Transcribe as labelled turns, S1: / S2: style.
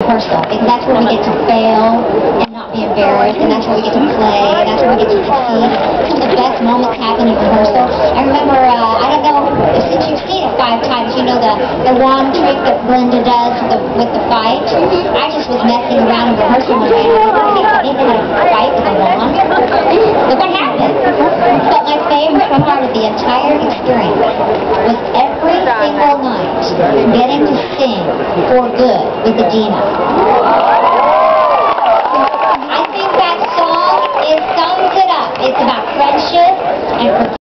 S1: rehearsal, because that's where we get to fail and not be embarrassed, and that's where we get to play, and that's where we get to succeed. Some of the best moments happen in rehearsal. I remember, I don't know, since you've seen it 5 times, you know the wand trick that Brenda does with the fight. I just was messing around in rehearsal one day, and I didn't know how to fight with a wand. Look what happened. But my favorite part of the entire experience was every single night getting to sing for good with Adina.